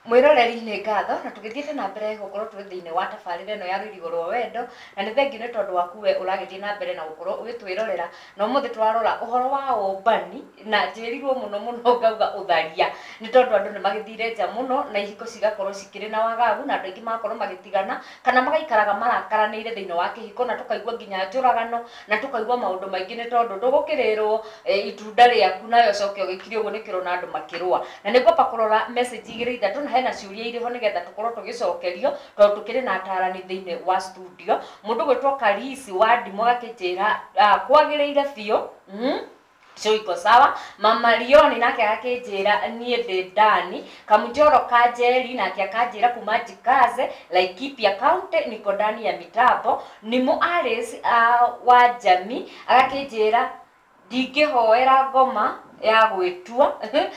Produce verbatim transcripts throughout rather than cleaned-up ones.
mwiroreri nĩ ngatho na tũgĩthiĩte na mbere gũkorwo twĩ thĩinĩ wa tabarĩra ĩno ya rũirigo rwa wendo na nĩ thengiũ nĩ tondũ waku we ũragĩthiĩ na mbere na gũkorwo ũgĩtwĩrorera na ũmũthĩ twarora ũhoro wa ũmbani na njĩrirwo mũno mũno ngauga ũtharia nĩ tondũ andũ nĩ magĩthire nja mũno na ihiko cigakorwo cikĩrĩ na wagagu na andũ aingĩ magakorwo magĩtigana kana magaikaraga marakaranĩire thĩinĩ wa kĩhiko na tũkaigua nginya njũragano na tũkaigua maũndũ maingĩ nĩ tondũ ndũgũkĩrĩrwo itunda rĩaku nayo coke ũgĩkire ũguo nĩkĩrona andũ makĩrũa na nĩ ngwamba kũrora message igĩrĩ ithatũ na hena ciũria iriho nĩgetha tũkorwo tũgĩcokerio tondũ tũkĩrĩ na atarani thĩinĩ wa studio mũndũ gwĩtwo Karisi wa Ndimũ agakĩnjĩra kwagĩrĩire biũ so iko sawa mama Lioni nake akakĩnjĩra niĩ ndĩ Dani Kamujoro Kajeri nake akanjĩra kuma Jikaze Laikipia County niko ndani ya mitambo Nimo Alice uh, wa Jami agakĩnjĩra ndingĩhoera ngoma ya gwĩtua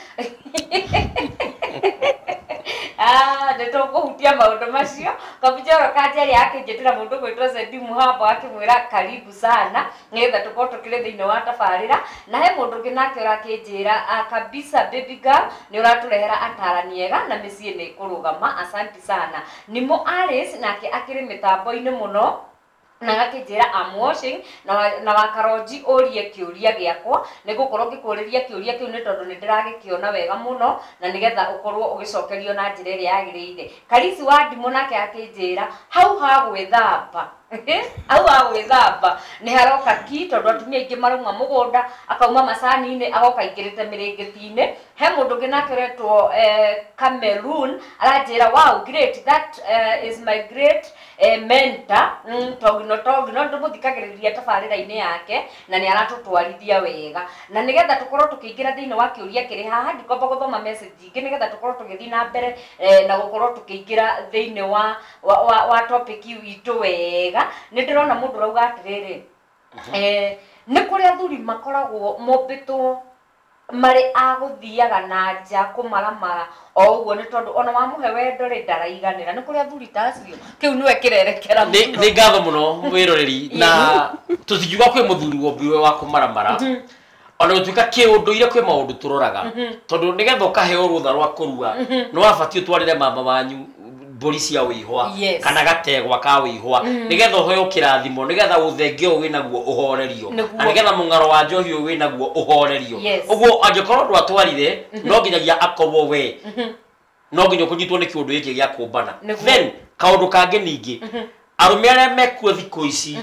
ah ndeto kuhutia maũndũ macio Kamujoro Kajeri akĩnjĩtĩra mũndũ gwĩtwo Sendi Muhamba akĩmwĩra karibu sana nĩgetha tũkorwo tũkĩrĩ thĩinĩ wa tabarĩra na he mũndũ ũngĩ nake ũrakĩnjĩra kabisa baby girl nĩ ũratũrehera atarani ega na mĩciĩ nĩ kũrũgama asante sana Nimo Alice nake akĩrĩ mĩtambo-inĩ mũno na gakĩnjĩra I'm watching na na wakaronji ũrie kĩũria gĩakwa nĩgũkorwo ngĩkũrĩria kĩũria kĩu nĩ tondũ nĩ ndĩragĩkĩona wega mũno na nĩgetha ũkorwo ũgĩcokerio na njĩra ĩrĩa yagĩrĩire Karisi wa Ndimũ nake akĩnjĩra hau ha gwĩthamba hau ha gwĩthamba nĩ haroka ki tondũ atumia aingĩ marauma mũgũnda akauma macani-inĩ agoka aingĩrĩte mĩrĩngĩti-inĩ he mũndũ ũngĩ nake ũretwo Cameroon aranjĩra wow great that uh, is my great uh, mentor mm, togino togino ndĩmũthikagĩrĩria tabarĩra-inĩ yake na nĩ aratũtwarithia wega na nĩgetha tũkorwo tũkĩingĩra thĩinĩ wa kĩũria kĩrĩ haha ndikwamba gũthoma message ingĩ nĩgetha tũkorwo tũgĩthiĩ na mbere eh, na gũkorwo tũkĩingĩra thĩinĩ wa wa, wa, wa topic witũ wega nĩ ndĩrona mũndũ rauga atĩrĩrĩ eh, nĩ kũrĩa athuri makoragwo mombĩtwo marĩ agũthiaga na nja kũmaramara o ũguo nĩ tondũ ona wamũhe wendo rĩ ndaraiganĩra nĩ kũrĩa athuri tacio kĩu nĩwe kĩrerekera mũno nĩ ngatho mũno wĩroreri na tũtingiuga kwĩ mũthuri wombiwe wa kũmaramara ona gũtuĩka kĩũndũire kwĩ maũndũ tũroraga tondũ nĩgetha ũkaheo rũtha rwa kũrua nĩ wabatiĩ ũtwarĩre mama wanyu mbũri cia wĩihwa kana gategwa ka wĩihwa nĩgetha ũheo kĩrathimo nĩgetha ũthengio wĩnaguo ũhorerio na nĩgetha mũng'aro wa njohi ũyũ wĩnaguo ũhorerio ũguo angĩkorwo ndũ atwarire no nginyagia akorwo we no nginya ũkũnyitwo nĩ kĩũndũ gĩkĩ gĩa kũmbana then kaũndũ kangĩ ningĩ arũme arĩa mekuo thikũ ici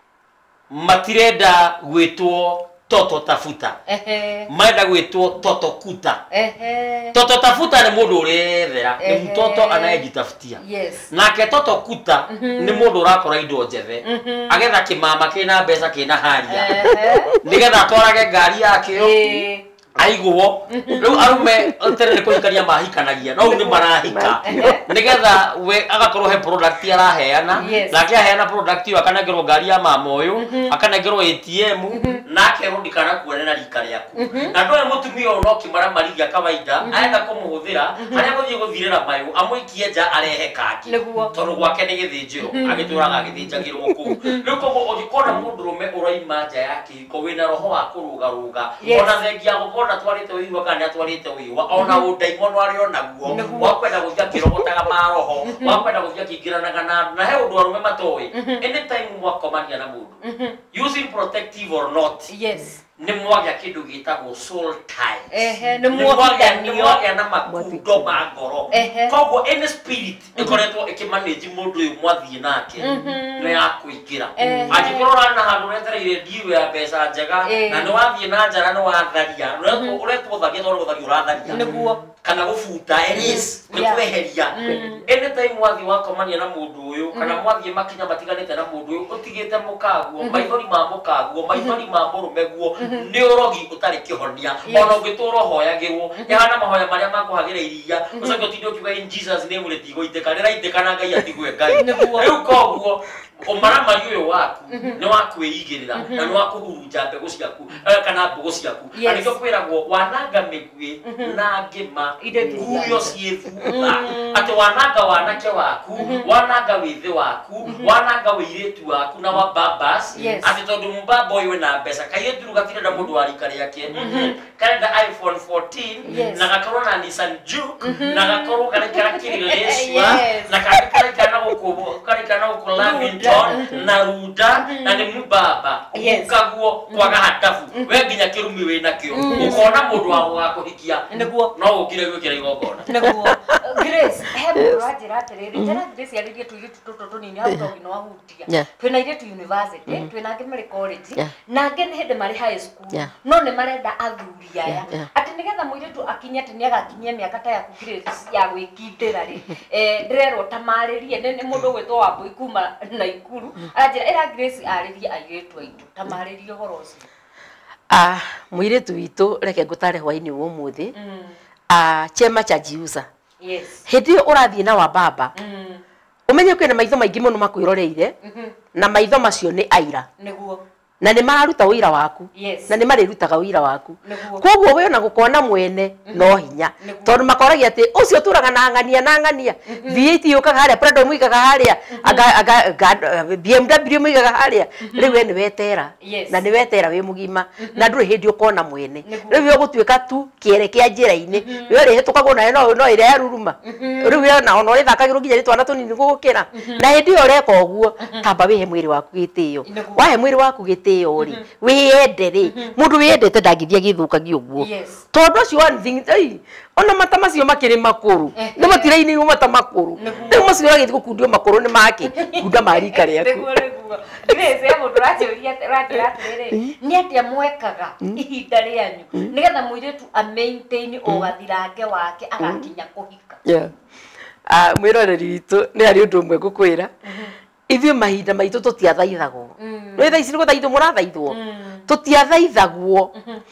matirenda gwĩtwo Toto tafuta maenda gwĩtwo Toto kuta Toto tafuta nĩ mũndũ ũrethera nĩ mtoto anayejitafutia nake Toto kuta nĩ mũndũ ũrakora indo njethe agetha kĩmama kĩna mbeca kĩna haria nĩgetha atwarage ngari yake aiguo rĩu arume tere nĩ kũhikania mahikanagia no nĩ marahika nĩgetha we agakorwo he product araheana nake aheana product ĩyo akanengerwo ngari ya mama ũyũ akanengerwo A T M nake rũndikana kuonera rika rĩaku na ndoe mũtumia ũyũ no kĩmaramarithia kawaida aenda kũmũhũthĩra harĩa gũthiĩ gũthirĩra mayũ amũikie nja arehe kangĩ tondũ gwake nĩ gĩthĩnjĩro agĩtũraga agĩthĩnjagĩrwo kũu rĩu koguo ũngĩkona mũndũrũme ũroima nja ya kĩhiko wĩna roho wa kũrũgarũga ona thengia gũkorwo atwarĩte wĩihwa kana atwarĩte wĩihwa ona ũndaimono arĩ onaguo wakwenda gũthiĩ akĩrogotaga maroho wakwenda gũthiĩ akĩingĩranaga na andũ na he ũndũ arũme matoĩ anytime mwakomania na mũndũ using protective or not yes nĩ mwagĩa kĩndũ gĩtagwo soul ties ehe nĩ mwagĩa na makundo ma ngoro koguo any spirit ĩkoretwo ĩkĩmanage mũndũ ũyũ mwathiĩ nake nĩ ya kũingĩra angĩkorwo na handũ wetereire ndiũ ya mbeca njega na nĩ wathiĩ na njara nĩ watharia ũretwo tharia tondũ gũtharia ũratharia kana gũbuta eris nĩ kweheria anytime mwathiĩ wakomania na mũndũ ũyũ kana mwathiĩ makinya matiganĩte na mũndũ ũyũ ũtigĩte mũkaguo maithori ma mũkaguo maithori ma mũrũme guo nĩ ũrogi ũtarĩ kĩhonia ona ũngĩtũũra ũhoyagĩrwo yahana mahoya marĩa makũhagĩra iria ũcoke ũtinde ũkiuga in Jesus name rĩtigũitĩka rĩraitĩka na Ngai atigwe Ngai rĩu koguo Omarama yuyo waku ne wakwigirira na no wakuhurunja mbegu ciaku kana mbogo ciaku aniko kwiragwo wananga migwi na ngima kuyo ciethuga ati wananga wanake waku wananga withi waku wananga wiretu waku na wa babas ati tondu mbaba oyo na mbeca kayetu gatire na mundu warika riake kana iPhone fourteen na gakorwo na Nissan Juke na gakorwo kana kara kirileswa na kana kana gukubo kana kana gukulami na ruda na ni mbaba ukaguo kwaga hatafu we nginya kirumi we nakio ukona mundu wa wakuhikia no ukire gwikira igogona naguo Grace hebu rajira atiriri tena Grace yaririe tuiri tutoto nini hau togino wahutia twina ire tu university twina ngi mari college na ngi ni hindi mari high school no ni marenda athuri aya ati nigetha muiritu akinya ati ni agakinyia miaka ta yaku Grace ya gwikindira ri eh ndirerwo tamaririe ni mundu gwitwo wa mbui kuma na ikuru ajira era Grace aririe airetu aitu tamaririe horo ucio ah muiritu witu reke ngutare hwaini umuthi ah chema cha jiuza yes hindi urathie na wa baba mm. umenye kwina maitho maingi muno makwiroreire mm na maitho macio ni aira niguo na ni maruta wira waku yes. na ni marirutaga wira waku koguo we na gukona mwene mm -hmm. no hinya tondu makoragia ati ucio turaga na ngania na ngania mm -hmm. V eight yukaga haria Prado muigaga haria aga aga B M W muigaga haria riu we ni wetera yes. na ni wetera we mugima mm -hmm. na nduri hindi ukona mwene riu we gutuika tu kiere kia njira-ini mm -hmm. we ri hitukagwo na no no ire yaruruma mm -hmm. riu we na ono ri thakagirwo nginya ritwana tunini gugukira mm -hmm. na hindi ureka uguo mm -hmm. kamba we he mwiri waku gitio wa he mwiri waku gitio ori wiyende ri mundu wiyendete ndangithia githukagio guo tondu cio one thing ai ona mata macio makiri makuru ni matiraini ni mata makuru ni macio ragithii gukundio makuru ni make kunda marika riaku Grace ya mundu rajuria ratira atiriri ni atia mwekaga ihinda rianyu nigetha muiritu a maintain ugathirange wake agakinya kuhika yeah ah mwiroreri witu ni ari undu mwe gukwira ithuĩ mahinda maitũ tũtiathaithagwo nĩ thaa ici nĩ gũthaithwo mũrathaithwo tũtiathaithagwo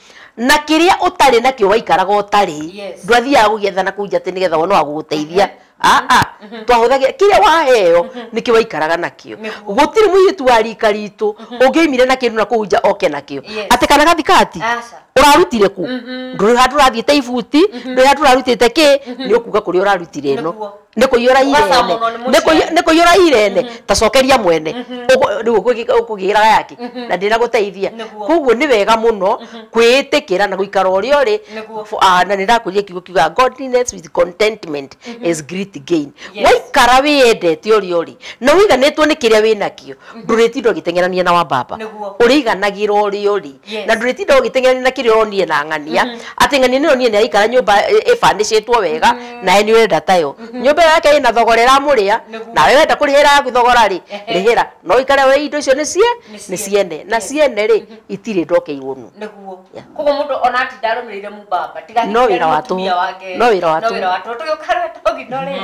na kĩrĩa ũtarĩ nakĩo waikaraga ũtarĩ ndwathiaga gũgĩethana kũu nja atĩ nĩgetha wone wa gũgũteithia aa twahũthagia kĩrĩa waheo nĩkĩo waikaraga nakĩo gũtirĩ mũirĩtu wa rika ritũ ũngĩoimire na kĩndũ na kũu nja oke nakĩo atĩ kana gathikati urarutire ku nduri handu rathiĩte ibuti nduri handu rarutĩte kĩ nĩ ũkuga kũrĩa ũrarutire ĩno nĩ kũiyũra irene nĩ kũiyũra irene ta cokeria mwene rĩu ũkũgĩraga yake na ndĩna gũteithia koguo nĩ wega mũno kwĩĩtĩkĩra na gũikara ũrĩa ũrĩ na nĩ ndakũria kiugo kiuga godliness with contentment is great gain waikara wĩyendete ũrĩa ũrĩ na ũiganĩtwo nĩ kĩrĩa wĩnakĩo ndũrĩtinda ũgĩteng'erania na wa baba ũrĩiganagĩra ũrĩa ũrĩ na ndũrĩtinda ũgĩteng'erania na kĩrĩa ũronire na ng'ania atĩ ng'ania nĩ ũronire nĩ araikara nyũmba ĩbandĩcĩtwo wega nawe nĩ ũrenda tayo nyũmba yake ina thogora ĩramũrĩa nawe wenda kũrĩhĩra yaku thogora rĩ rĩhĩra no ikare we indo icio nĩ cie nĩ ciene na ciene rĩ itirĩ ndokeirwo nu nĩguo koguo mũndũ ona ati ndarũmĩrĩire mũbaba tiga no wĩra watũ no wĩra watũ no wĩra watũ tũgĩũkarwe tũgino rĩ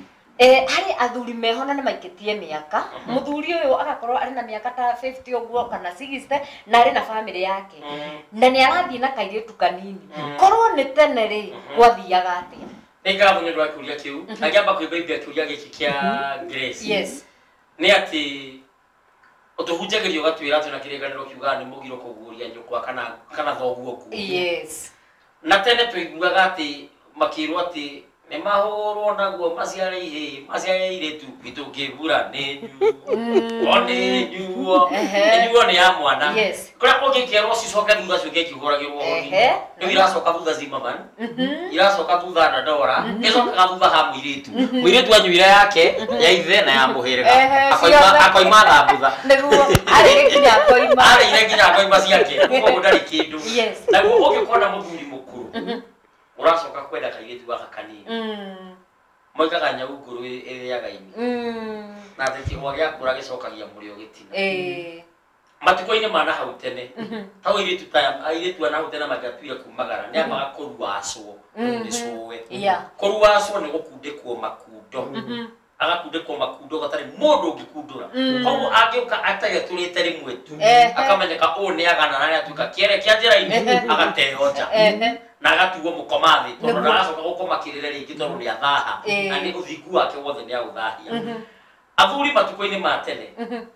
eh hari athuri mehona nĩ maikĩtie mĩaka mũthuri ũyũ agakorwo arĩ na mĩaka ta fifty ũguo kana sixty na arĩ na family yake na nĩ arathiĩ na kairĩtu kanini korwo nĩ tene rĩ gwathiaga atĩa Nĩnga munyo ndwa kuria kiu agiamba kwĩbaibia kiuria gĩkĩ kĩa Grace yes nĩ atĩ ũtũhunjagĩrio gatwĩra atĩ na kĩrĩkanĩro kiugaga nĩ mũgiro kũguũria nyũkwa kana kana thoguo ku yes na tene tũiguaga atĩ makĩrwo atĩ nĩ mahũrwo naguo maciare ihĩ maciare iretu gĩtũngĩbura nĩ nyuo nĩ nyuo nĩ nyuo nĩ ya mwana kũrĩa kũngĩkerwo cicoke thutha cio ngĩkĩhũragĩrwo rĩu iracoka thutha Zimmerman iracoka thutha Dandora ĩcokaga thutha ha mũirĩtu mũirĩtu anyuire yake ya ithe na ya mũhĩrĩga akoima thambutha nĩguo arĩ nginya akoima arĩ nginya akoima ciake koguo ndarĩ kĩndũ naguo ũngĩkona mũthuri mũkũrũ uracoka kwenda kairĩtu gaka kanini mm moikaga nyau ngũrũ ĩrĩaga ini mm na atĩ kĩhwa gĩakũra gĩcokagia mũrĩo gĩtina eh matukũ-inĩ ma na hau tene hau airĩtu ta airĩtu ana hau tene mangĩatuire kumagara nĩ ambaga kũruacwo nĩ cũwe kũruacwo nĩ gũkundĩkwo makundo agakundĩkwo makundo gatarĩ mũndũ ũngĩkundũra koguo angĩũka ategetũrĩte rĩmwe tu akamenyeka ũũ nĩ agana na atuĩka kĩere kĩa njĩra-inĩ agateo nja na agatuo mũkomathi tondũ ndagacoka gũkoma kĩrĩre rĩngĩ tondũ nĩ athaha na nĩ ũthingu wake wothe nĩ aũthahia athuri matuko-inĩ ma tene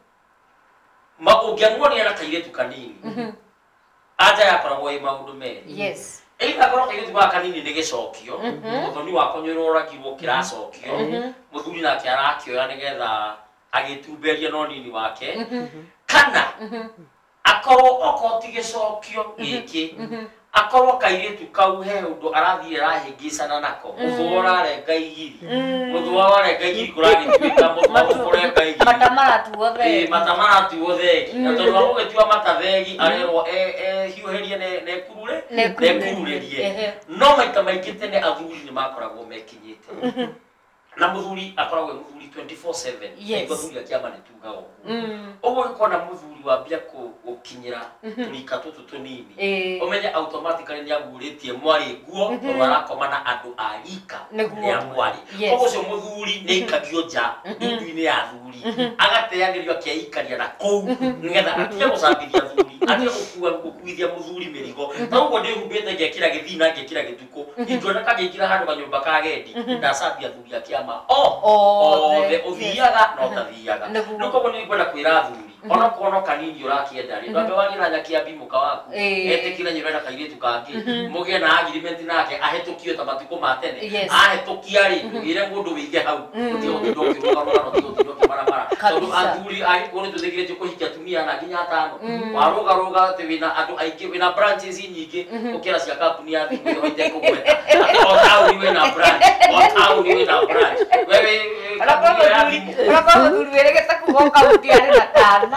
ma ũngĩamuonia na kairĩtu kanini anja yakoragwo ĩ maũndũ merĩ. Yes. Either korwo kairĩtu gaka kanini nĩ gĩcokio mũthoni wako nĩũroragirwo kĩracokio mũthuri nake arakĩoya nĩgetha agĩtumberia no nini wake kana akorwo okorwo ti gĩcokio gĩkĩ akorwo kairĩtu kau he ũndũ arathire arahĩngĩcana nako mũthũa ũrarenga igiri mũthũa warenga igiri kũragĩtuĩka mũthũa ũkũrenga igiri mata maratuo thegi mata maratuo thegi na tondũ wa gũgĩtua mata thegi arerwo hiũhĩrie nekurure nekururerie no maita maingĩ tene athuri nĩ makoragwo mekinyĩte na muthuri akoragwo muthuri twenty-four seven muthuri akiama nĩ tugaga ũguo ũguo ikona muthuri wambia gũkinyĩra tũrika tũtũ tũnini ũmenye automatically nĩ agurĩtie mwarĩ nguo tondũ arakoma na andũ a rika rĩa mwarĩ ũguo ũcio muthuri nĩ aikagio nja ndundu-inĩ ya athuri agateagĩrio akĩikaria na kũu nĩgetha atige gũcambithia athuri atige gũkuithia muthuri mĩrigo ta ũguo ndĩhumbĩte ngekĩra gĩthii na ngekĩra gĩtukũ ingĩona kagĩkĩra handũ kanyũmba ka gendi ndacambia athuri akiama othe ũthiaga no ũtathiaga rĩu koguo nĩ ngwenda kwĩra athuri ona kono kanini ũrakĩenda rĩ ndwambe wagĩra nyakia mbimũka waku etĩkĩre nyũrenda kairĩtu kangĩ mũgĩe na agreement nake ahĩtũkio ta matukũ ma tene ahĩtũkia rĩ ndũgĩre mũndũ wĩige hau ũtigũtinda ũkĩrũgarũga na ũtigũtinda ũkĩmaramara tondũ athuri agĩkorwo nĩ tũthĩgĩrĩtio kũhikia atumia na nginya atano warũgarũga atĩ wĩna andũ aingĩ wĩna branches nyingĩ ũkĩra cia kambuni ya thimũ ĩyo itekũgweta o taũni wĩna branch o taũni wĩna branch wewe ũrakorwo mũthuri wĩrĩgĩte kuga kaũntĩ arĩ na kana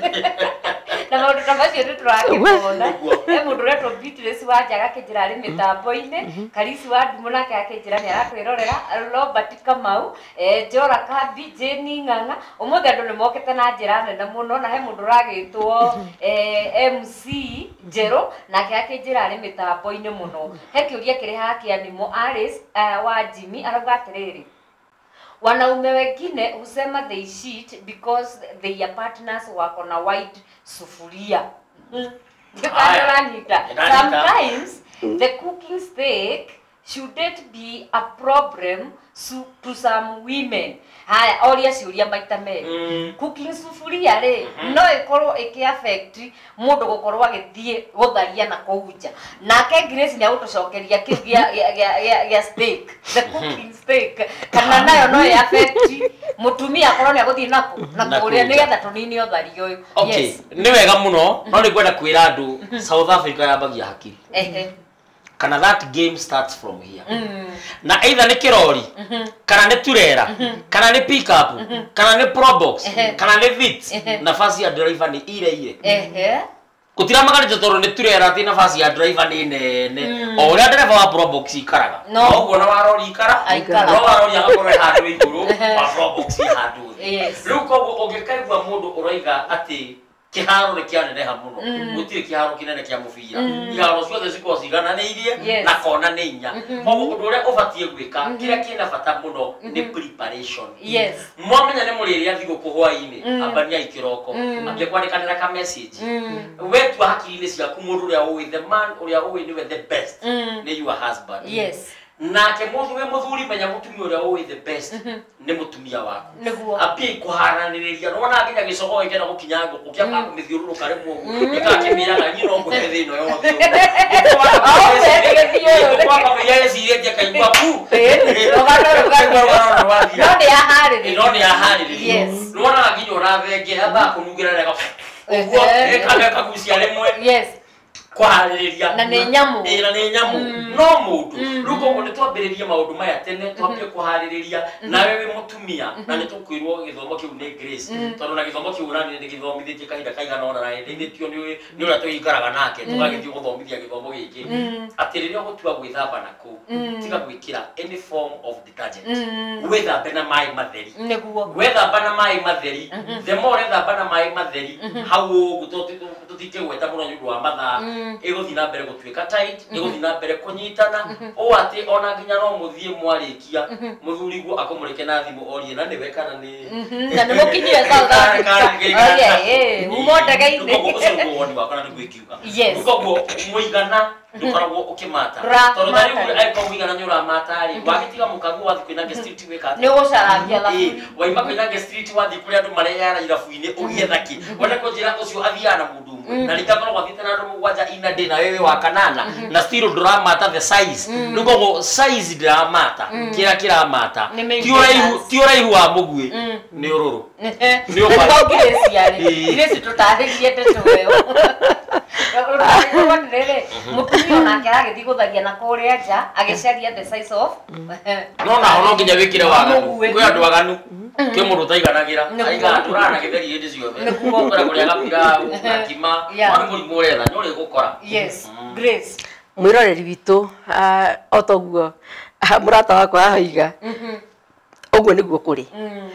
na maũndũ ta macio nĩ tũrakĩmona he mũndũ ũretwo Beatrice Wanjaga akĩnjĩra arĩ mĩtambo-inĩ Karisi wa Ndimũ nake akĩnjĩra nĩ arakwĩrorera Robert Kamau Njora Kambi Jane Ng'ang'a ũmũthĩ andũ nĩ mokĩte na njĩra nene mũno na he mũndũ ũragĩtwo M C Njerũ nake akĩnjĩra arĩ mĩtambo-inĩ mũno he kĩũria kĩrĩ haha kĩanimo Alice wa Jimmy arauga atĩrĩrĩ wanaume wengine husema they cheat because their partners wako na white sufuria. Sometimes the cooking steak shouldn't be a problem to some women. Haya oria ciuria maita merĩ cooking sufuria rĩ no ĩkorwo ĩkĩ affect mũndũ gũkorwo agĩthiĩ gũtharia na kũunja nake Grace nĩ agũtũcokeria kĩu gĩa steak the cooking steak kana nayo no ĩ affect mũtumia akorwo nĩ agũthiĩ nako na kũrĩa nĩgetha tũnini ũtharia ũyũ. Okay nĩ wega mũno no nĩ ngwenda kwĩra andũ South Africa yambagia hakiri kana that game starts from here mm. na either nĩ kĩrori mm -hmm. kana nĩ turera mm -hmm. kana nĩ pick up mm -hmm. kana nĩ probox mm -hmm. kana nĩ vits mm -hmm. nafasi ya driver nĩ ile ile ehe gũtiramagarĩte tondũ nĩ turera atĩ nafasi ya driver nĩ nene mm. o ũrĩa ndereba wa probox ikaraga no ũguo na warori ikara no warori agakorwo handũ igũrũ wa probox handũ rĩu koguo ũngĩkaigua mũndũ ũroiga atĩ kiharo nĩ kĩaneneha mũno gũtirĩ kiharo kĩnene kĩa mũbira iharo ciothe cikorwo cigananĩirie na kona nĩ inya koguo ũndũ ũrĩa ũbatiĩ gwĩka kĩrĩa kĩna bata mũno nĩ preparation mwamenya nĩ mũrĩrĩa thigũkũ hwaĩ-inĩ ambania ikĩroko ambia kwandĩkanĩra ka message wetua hakiri-inĩ ciaku mũndũ ũrĩa ũĩ the man ũrĩa ũĩ nĩwe the best nĩ your husband nake mũndũ wĩ mũthuri menya mũtumia ũrĩa ũĩ the best nĩ mũtumia waku ambia ikũharanĩrĩria nona nginya gĩcogo gĩkenda gũkinya ngũkũ kĩamba kũmĩthiũrũrũka rĩmwe ũguo ĩgakĩmĩraga nyino ngũhe thĩno yothe ũguoyagĩcirĩtie kaigua pu no nĩ yaharĩrĩrio nĩwonaga nginya ũrathengia ambaga kũnungĩra rega ũguo ĩkagekagucia rĩmwe kwarĩrĩria na nĩ nyamũ ĩra nĩ nyamũ no mũndũ rĩu koguo nĩ twambĩrĩrie maũndũ maya tene twambie kũharĩrĩria nawe wĩ mũtumia na nĩ tũkwĩrwo gĩthomo kĩu nĩ Grace tondũ na gĩthomo kĩu nani nĩ gĩthomithĩtie kahinda kaigana ũna na ndĩithĩtio nĩ ũrĩa tũikaraga nake tũgagĩthiĩ gũthomithia gĩthomo gĩkĩ atĩ rĩrĩa ũgũtua gwĩthamba na kũu tiga gwĩkĩra any form of detergent wĩthambe na maĩ matheri wĩthamba na maĩ matheri the more wĩthamba na maĩ matheri hau ũguo tũtikĩgweta mũno nĩ ũndũ wa mathaa ĩgũthiĩ na mbere gũtuĩka tight ĩgũthiĩ na mbere kũnyitana ũũ atĩ ona nginya no mũthiĩ mwarĩkia mũthuri guo akũmũrĩke na thimũ orie na nĩwe kana nĩ na nĩ mũkinyire South Africa umo ndege-inĩ ũcio nĩguo woni wakwa na nĩguo ĩkiuga koguo mũigana ndukoragwo ukimata tondu thari aiko wigana nyura matari wagitiga mukagu wathi kwina street weka ni gucarambia la waima kwina street wathi kuri andu mareyara irabu-ini ugiethaki wona ko njira ucio athia na mundu na likakorwo wathite na andu mugwanja ina ndina wewe wa kanana na still ndramata the size nuko size ndramata kira kira mata tiuraihu tiuraihu wa mugui ni ururu ni ukogireci yari ile situtahirie tetuweo mutumia onake agithii guthagia na kuria nja agicaria the size of no na hono nginya wikire waganu kwi andu aganu ki mundu taiganagira aiga turana githeri hindi ciothe kura kuria gapira ngima wani murimu uretha ni uri gukora yes Grace mwiroreri witu otoguo murata wakwa ahoiga oguo niguo kuri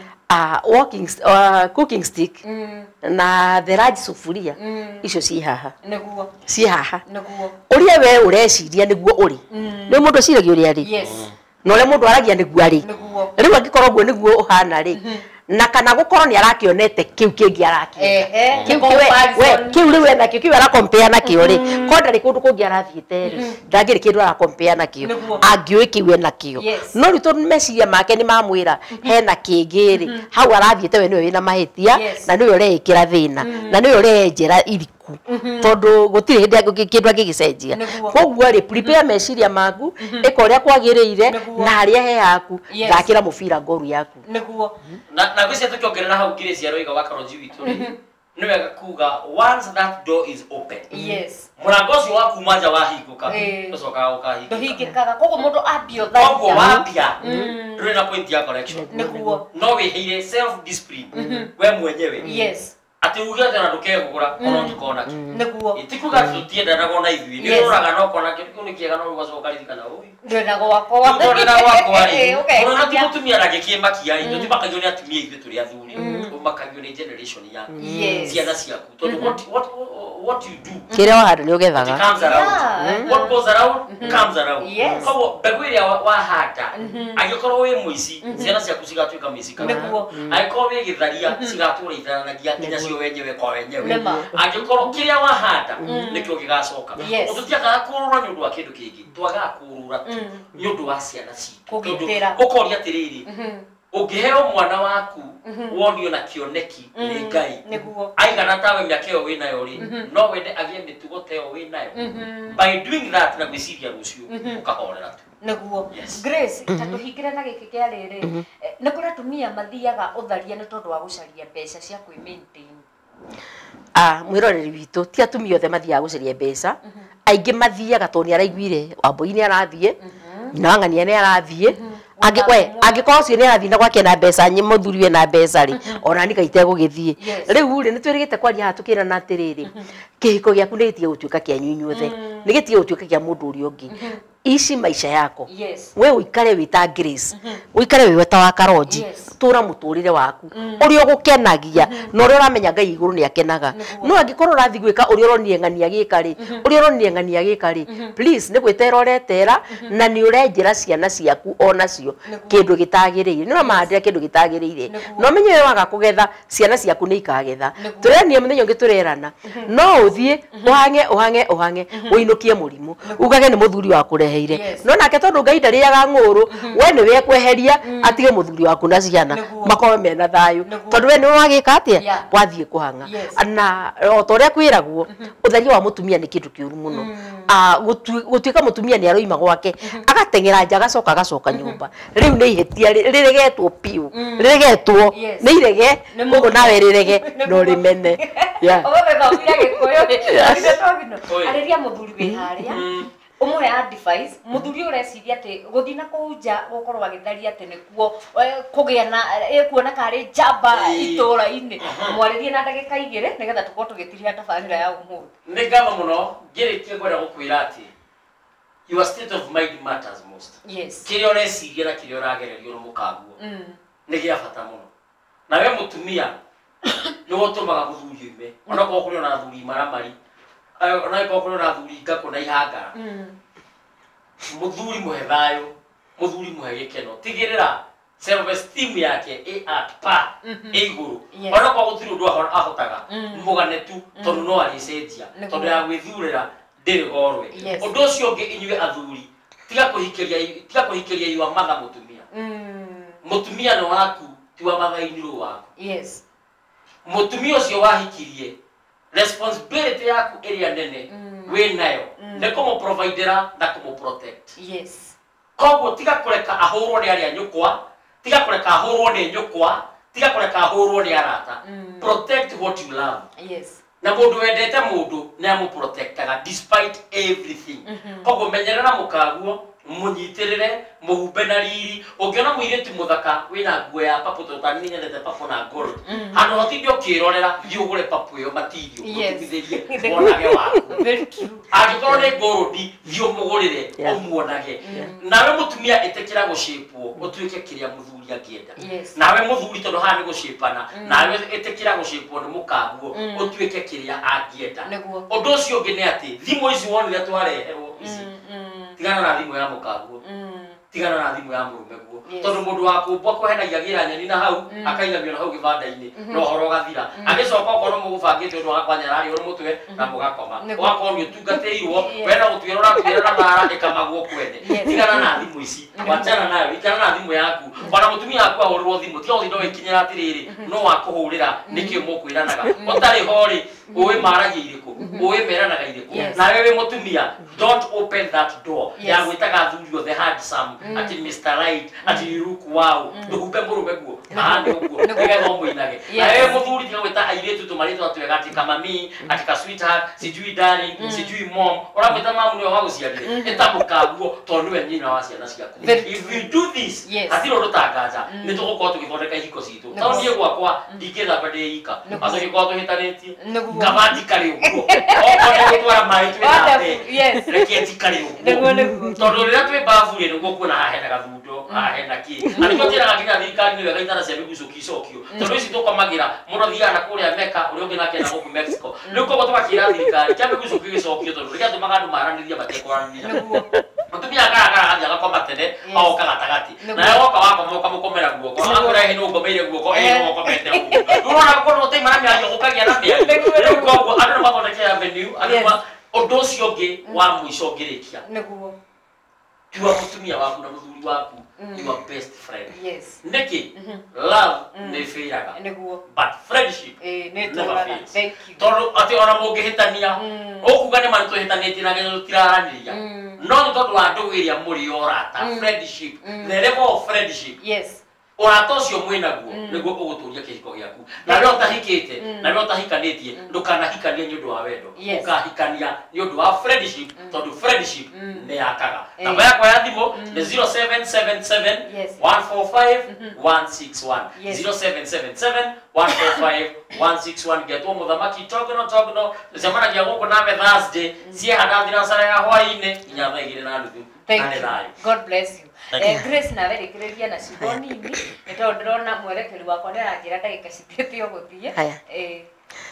ah walking uh, cooking stick mm. na the large sufuria mm. icio ci haha niguo ci haha niguo uria we ureciria niguo uri mm. ni mundu ciragio uri ari yes no le mundu aragia niguo ari niguo riu angikorwo guo niguo uhana ri na kana gukorwo ni arakionete kiu kingi arakia ehe kiu we kiu riu ena kiu ara compare na kio ri konda ri kundu kungi arathiite ri ndangiri kindu ara compare na kio angiui kiu ena kio no ritu meciria make ni mamwira hena kingi ri hau arathiite we niwe wina mahitia na niwe ureikira thina na niwe urenjera iriku tondu gutire hindi angi kindu angigicenjia koguo ri prepare meciria maku ika uria kwagiriire na haria he yaku thakira mubira ngoru yaku niguo na gwicia tukiongerera hau Grace aroiga wakaronji witu ri ni wega kuga once that door is open yes murango ucio waku manja wahinguka ucokaga ukahinguka nduhingikaga koguo mundu ambia tharia koguo wambia nduri na point ya correction niguo no wiheire self discipline we mwenyewe yes ati uge tena ndukegura ono tukona ki niguo itikuga tutienda nago na ithui ni uraga no kona ki ni kiega no gwacoka ririkana ui ndena gwakwa ndena gwakwa ri ona ti mutumia na gikimakia ndo timakagio ni atumia ithu turi athuri umakagio ni generation ya ciana ciaku tondu what what what you do kire wahanda ni ugethaga comes around what goes around comes around koguo mbegu iria wahanda agikorwo wi muici ciana ciaku cigatuika muici kana agikorwo wi githaria cigatura itharanagia nginya cio wenyewe kwa wenyewe agikorwo kiria wahanda nikio gigacoka ututiakaga kurura nyundu wa kindu kingi twaga kurura tu nyundu wa ciana citu ukoria atiriri ungiheo mwana waku wonio na kioneki ni Ngai aigana tawe miaka iyo winayo ri no wende agie mitugo teo winayo by doing that na gwiciria rucio ukahorera tu niguo Grace tatuhingire na giki kia riri ni kuri atumia mathiaga utharia ni tondu wa gucaria mbeca cia kwi maintain ah mwiroreri witu ti atumia othe mathiaga gucaria mbeca aingi mathiaga tondu araiguire Wambui ni arathie na Ng'ania ni arathie agi we angikorwo cio ni arathie na gwake na mbeca nyi muthuri we na mbeca ri ona ni kaite gugithie riu ri ni twirigite kwaria ha tukira na atiriri kihiko giaku ni gitie gutuika kia nyunyuothe ni gitie gutuika kia mundu uri ungi ici maisha yako yes we uikare wita Grace uikare we weta wa Karonji tura muturire waku uri ugukenagia no uri uramenya Ngai iguru ni akenaga no angikorwo rathi gwika uri uronie Ng'ania gikari uri uronie Ng'ania gikari please ni gwitera uretera na ni urenjera ciana ciaku ona cio kindu gitagiriire ni mahandira kindu gitagiriire no menye we waga kugetha ciana ciaku ni ikagetha turenia muthenya ungi turerana no uthie uhange uhange uhange uinukie murimu ugage ni muthuri wa kure heire no nake tondu Ngai ndariaga nguru we ni we kweheria atige muthuri waku na ciana makowe mena thayu tondu we ni wagika atia wathie kuhanga na otoria kwiragwo utharia wa mutumia ni kindu kiuru muno ah gutuika mutumia ni aroima gwake agatengera nja gacoka gacoka nyumba riu ni ihetia riregetwo piu riregetwo ni irege ugo nawe rirege no rimene ya owe thomira gikuyo ri ariria muthuri wi haria umwe advice muthuri ureciria ati guthi na kuja gukorwo agitharia ati nikuo kugia na ekuona kari jamba itura-ini mwaririe na ndagika igire nigetha tukorwo tugitiria tabarira ya umuthi ni ngava muno ngirikie gwera gukwira ati your state of mind matters most yes kiria ureciria na kiria uragererio no mukaguo ni gia bata muno na we mutumia ni wotumaga muthuri ime ona ko kuri ona thuri maramari ona ko kuri ona thuri ngako na ihangara muthuri muhe thayo muthuri muhe gikeno tigirira self esteem yake e at pa e iguru ona ko gutiri undu ahotaga mugane tu tondu no aricenjia tondu ya gwithurira ndiri gorwe undu ucio ungi inyue athuri tiga kuhikeria tiga kuhikeria iwa matha mutumia mutumia no waku tiwa mathaini ru waku yes mutumia ucio wahikirie responsibility yaku area nene we nayo ne komo providera na komo protect yes koguo tiga kureka ahurwo ni aria nyukwa tiga kureka ahurwo ni nyukwa tiga kureka ahurwo ni arata protect what you love yes na mundu wendete mundu ne amu protectaga despite everything koguo menyerera mukaguo munyitirire muhumbe na riri ungiona muiritu muthaka wina nguo ya papo totani nyendete papo na gold hano hotindio kirorera thiugure papo yo matirio utithirie wonage waku very true agikorwo ni gold thio mugurire umuonage nawe mutumia etekira gushipwo utuike kiria muthuri akienda nawe muthuri tondu ha ni gushipana nawe etekira gushipwo ni mukaguo utuike kiria angienda undu ucio ungi ni ati thimu ici wonire twareherwo ici tigana na thimu ya mukaguo tigana na thimu ya murume guo tondu mundu wa kumbwa kuhenagia gira nyeni na hau akainamio na hau gibanda-ini no horo gathira agicoka okorwo mugubangite undu wa kwanyarari uri mutwe na mugakoma wakorwo ni utungatirwo wena gutwirora twirana mara ikamaguo kwene tigana na thimu ici wachana nayo ikana na thimu yaku bana mutumia yaku ahurwo thimu tiga uthindo wikinyira atiriri no wakuhurira nikio mukwiranaga utari hori uwe maragia iriku uwe meranaga iriku na wewe mutumia don't open that door ya gwitaga thuri the handsome ati Mister Right ati iruku wow ndugupe murume guo ahandi uguo ngegetha muinage na wewe muthuri tiga gwita airetu tumarito atwega ati kama mi ati ka sweetheart sijui darling sijui mom ora gwita mamu ni wa guciarire etamukaguo tondu we nyina wa ciana ciaku if we do this ati ro rutangaza ni tugukorwo tugithondeka ihiko citu tondu nie gwakwa ndiketha bade ika aso gikorwo tuhitanitie ngabandi kari uguo okone gutwara mai twinabe yes reketi kari uguo tondu rira twi bafu ri niguo kuona hahena gathundo hahena ki aniko tira nginya thirikari ni wega itara cia miguco kicokio tondu ici tukomagira muno thia na kuria Mecca uri ungi nake na guku Mexico riu koguo tugakira thirikari kia miguco kicokio tondu riria tumaga andu maraniria matekwaraniria mutumia akara athia agakoma tene oka gatagati na yoka wako moka mukomera guoko akurehe no ngomeire guoko eh no komete guoko urona kono teimara mĩario gukagia na mĩario riu koguo andu no mathondeke avenue agima undu ucio ungi wa muico ngirikia niguo tiwa mutumia waku na muthuri waku your best friend yes niki love ne feiraga niguo but friendship eh ne tolana thank you tondu ati ona mungihitania ukuga ni mantu hitanitie na genyo tiraraniria no tondu wa ndugiria muri orata friendship the level of friendship yes orata ucio mwinaguo niguo uguturia kihiko giaku na rio tahikite na rio tahikanitie ndukanahikania ni undu wa wendo ukahikania ni undu wa friendship tondu friendship ne yakaga namba yakwa ya thimu ni zero seven seven seven one four five one six one zero seven seven seven one four five one six one getwo muthamaki togno togno semana gia guko nawe Thursday cie hadathira sara ya hwaine inya thaa igiri na nuthu. Thank you. God bless you. Eh, Grace na very kireria na ciboni ni eto ndirona mwerekeri wakwa ndarangira ndagika cithiete uguthie eh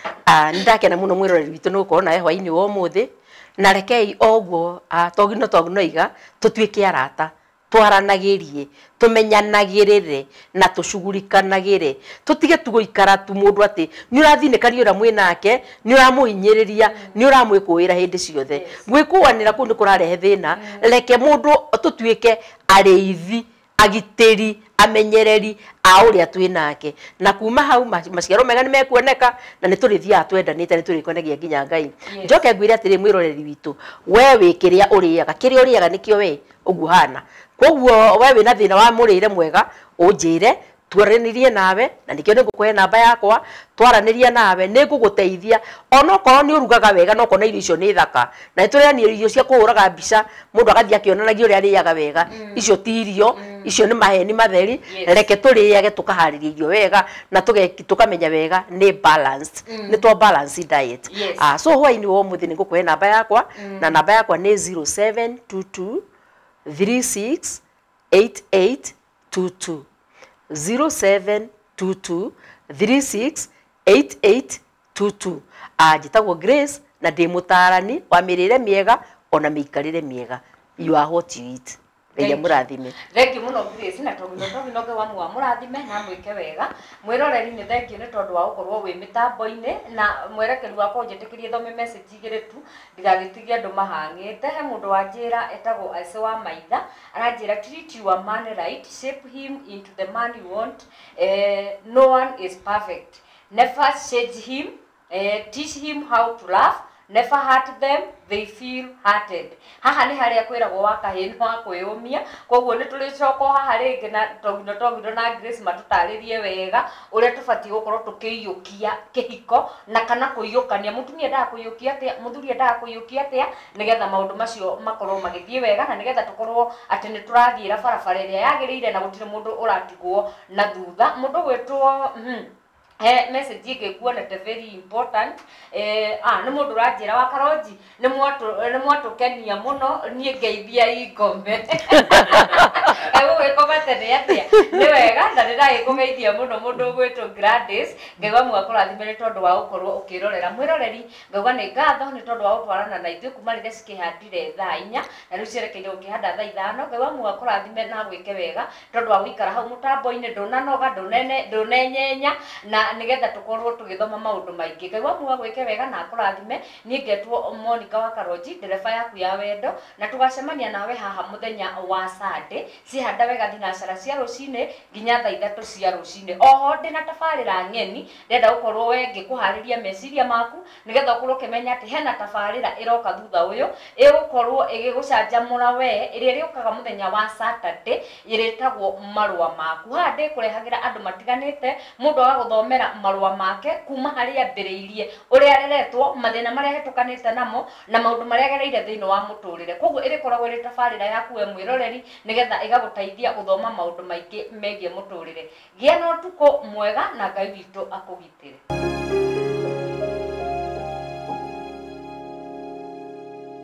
ah ndakena muno mwiroreri witu nuko na hwaini wo muthi na rekei oguo togino togno iga tutuike arata twaranagirie tumenyanagirire na tushugurikanagire tutige tugoikara tu mundu ati ni urathinikaria ura mwinake ni uramuhinyiriria ni uramwikuira hindi ciothe gwikuanira kundu kurarehe thina reke mundu tutuike areithi agiteri amenyereri a uria twinake na kuma hau maciaro mega ni mekuoneka na ni turithia twendanite ni turikonagia nginya Ngai njoke ngwire atiri mwiroreri witu we wikiria uriaga kiria uriaga nikio we uguhana koguo we wina thina wa murire mwega unjire twaranirie nawe na nikio nigukuhe namba yakwa twaranirie nawe niguguteithia ono korwo ni urugaga wega no kona irio icio ni thaka na niturania irio cia kuhuraga mbica mundu agathia akionanagia uria ariaga wega icio ti irio icio ni maheni matheri reke turiage tukahariria irio wega na tukamenya wega ni balanced ni to balance diet ah so hwaini wo muthi nigukuhe namba yakwa na namba yakwa ni zero seven two two three six eight eight two two zero seven two two three six eight eight two two. Ah jitagwo Grace na ndi mutarani wa mirire miega ona miikarire miega. You are what you eat. Ngai amurathime. Thengiũ mũno Grace na tondũ tondũ no wa mwa mũrathime na mwĩke wega. Mwĩroreri nĩ thengiũ nĩ tondũ wa gũkorwo wĩ mĩtambo-inĩ na mwerekeri wakwa njĩtĩkĩrie thome message igĩrĩ tu ndigagĩtigie andũ mahang'ĩte. He mũndũ wanjĩra etagwo Aice wa Maitha aranjĩra treat your man right, shape him into the man you want. Uh, no one is perfect. Never change him. Uh, teach him how to love. Never hurt them, they feel hurted. Haha nĩ harĩa kwĩragwo wa kahĩĩ wa kwĩyũmia. Koguo nĩ tũrĩcoka haha rĩngĩ na Togino Togino na Grace matũtarĩrie wega ũrĩa tũbatiĩ gũkorwo tũkĩiyũkia kĩhiko na kana kũiyũkania. Mũtumia endaga kũiyũkia atĩa, mũthuri endaga kũiyũkia atĩa nĩgetha maũndũ macio makorwo magĩthiĩ wega na nĩgetha tũkorwo atĩ nĩ tũrathiĩra barabara ĩrĩa yagĩrĩire na gũtirĩ mũndũ ũratigwo na thutha. Mũndũ gwĩtwo he message ĩngĩ kuonete very important. Eh ah nĩ mũndũ ranjĩra wa Karonji nĩ mwatũ nĩ mwatũkenia mũno niĩ ngeithia ingome. Ego gĩkomete nĩ atĩa nĩ wega na nĩndagĩkũgeithia mũno mũndũ gwĩtwo Gladys ngauga mwakũrathime nĩ tondũ wa gũkorwo ũkĩrorera. Mwĩroreri ngauga nĩ ngatho nĩ tondũ wa gũtwarana na ithuĩ kuma rĩrĩa cikĩhandire thaa inya na rĩu cierekeire gũkĩhanda thaa ithano. Ngauga mwakũrathime na gwĩke wega tondũ wa gũikara hau mũtambo-inĩ ndũnanoga ndũnenyenya na nigetha tukorwo tugithoma maundu maingi. Ngai wa muoyo gwike wega na akurathime. Ni ngetwo Monica wa Karonji ndereba yaku ya wendo na tugacemania nawe haha muthenya wa Sunday cihanda wega thinacara cia rucine nginya thaa ithatũ cia rucine. Oho ndina tabarĩra ng'eni ndenda gukorwo we ngikuhariria meciria maku nigetha ukorwo ukimenya ati hena tabarĩra iroka thutha uyu igukorwo igigucanjamũra we iria riukaga muthenya wa Saturday iretagwo marua maku. Haha ndikurehagira andu matiganite mundu wa guthomera marua make kuma harĩa ambĩrĩirie ũrĩa areretwo mathĩna marĩa hetũkanĩte namo na maũndũ marĩa agereire thĩinĩ wa mũtũrĩre. Koguo ĩrĩkoragwo ĩrĩ tabarĩra yaku we mwĩroreri nĩgetha ĩgagũteithia gũthoma maũndũ maingĩ megiĩ mũtũrĩre. Gĩa na ũtukũ mwega na Ngai witũ akũgitĩre.